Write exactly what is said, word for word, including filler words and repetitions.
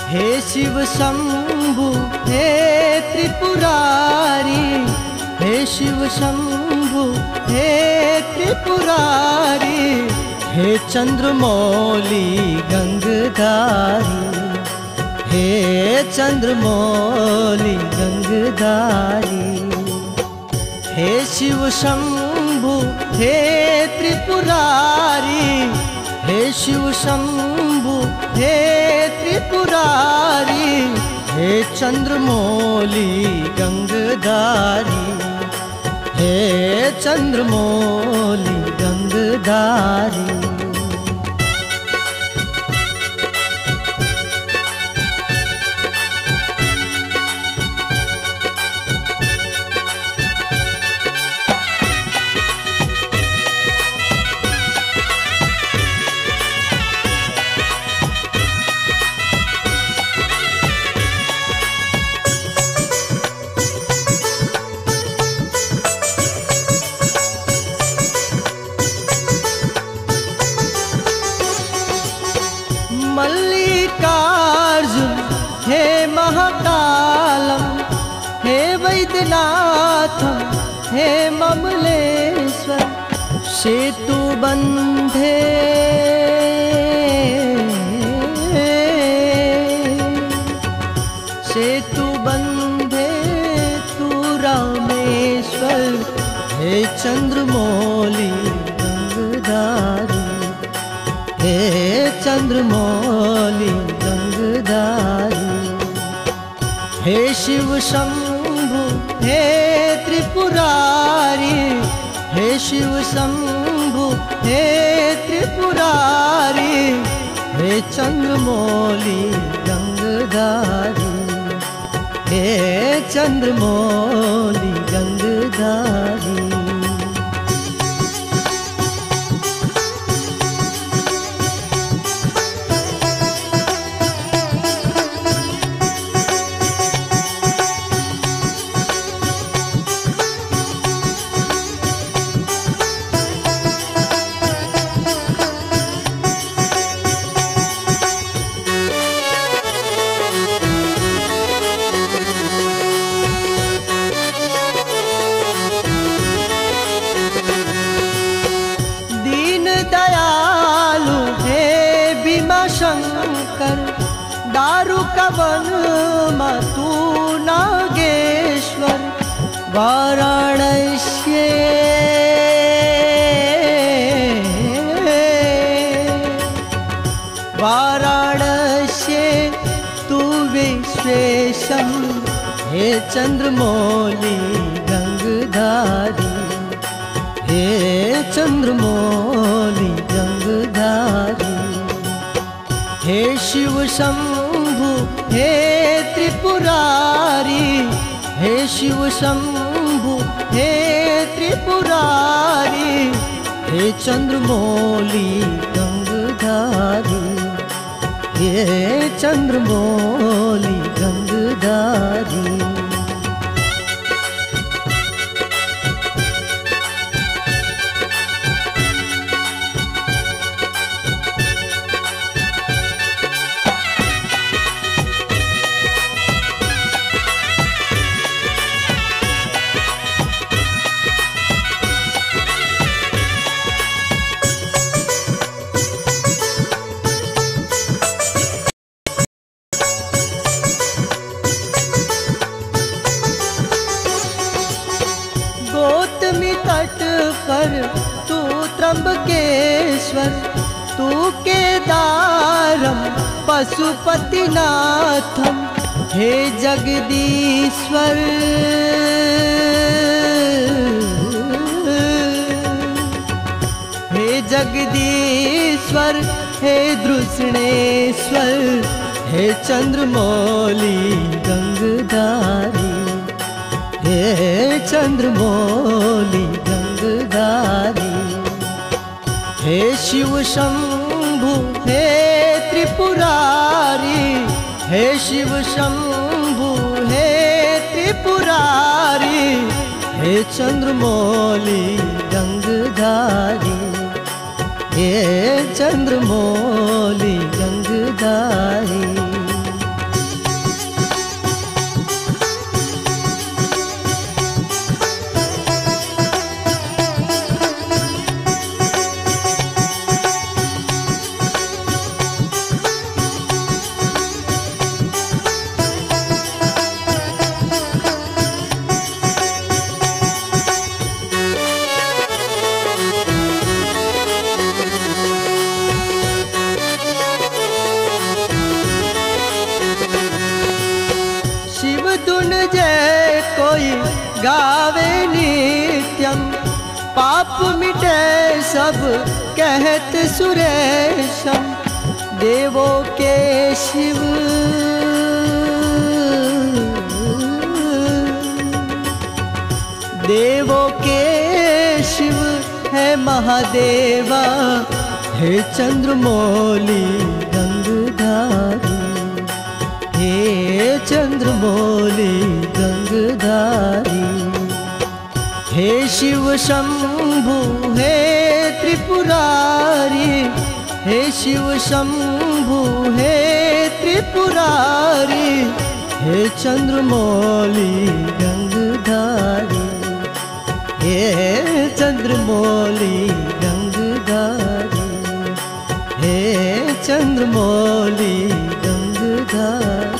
हे शिव शंभु हे त्रिपुरारी, हे शिव शंभु हे त्रिपुरारी, हे चंद्रमौली गंगधारी, हे चंद्रमौली गंगधारी। हे शिव शंभु हे त्रिपुरारी, हे शिव शंभु हे त्रिपुरारी, हे चंद्रमौली गंगधारी, हे चंद्रमौली गंगधारी। मल्लिकार्जुन हे महाकालम, हे वैद्यनाथम हे ममलेश्वर, सेतु बंधे सेतु बंधे तू रामेश्वर, हे चंद्रमौली गंगधारी, हे चंद्रमौली गंगधारी। हे शिव शंभु हे त्रिपुरारी, हे शिव शंभु हे त्रिपुरारी, हे चंद्रमौली गंगधारी, हे चंद्रमौली गंगधारी। दयालु हे भीमा शंकर, दारू कवन मतु नागेश्वर, वाराणसी वाराणसी तू विश्वेशम, हे चंद्रमौली गंगधारी, हे चंद्रमौली गंगधारी। हे शिव शंभु हे त्रिपुरारी, हे शिव शंभु हे त्रिपुरारी, हे चंद्रमौली गंगधारी, हे चंद्रमौली गंगधारी। गौतमी तट पर तू त्र्यंबकेश्वर, तू केदारम पशुपतिनाथम, हे जगदीश्वर, हे जगदीश्वर, हे दृष्णेश्वर, हे चंद्रमौली गंगधारी, हे चंद्रमौली गंगधारी। हे शिव शंभु हे त्रिपुरारी, हे शिव शंभु हे त्रिपुरारी, हे चंद्रमौली गंगधारी, हे चंद्रमौली गंगधारी। कोई गावे नित्यम, पाप मिटे सब कहत सुरेशम। देवों के शिव देवों के शिव है महादेवा, हे चंद्रमौली गंगधारी, हे चंद्रमौली गंगधारी। हे शिव शंभु हे त्रिपुरारी, हे शिव शंभु हे त्रिपुरारी, हे चंद्रमौली गंगधारी, हे चंद्रमौली गंगधारी, हे चंद्रमौली गंगधारी।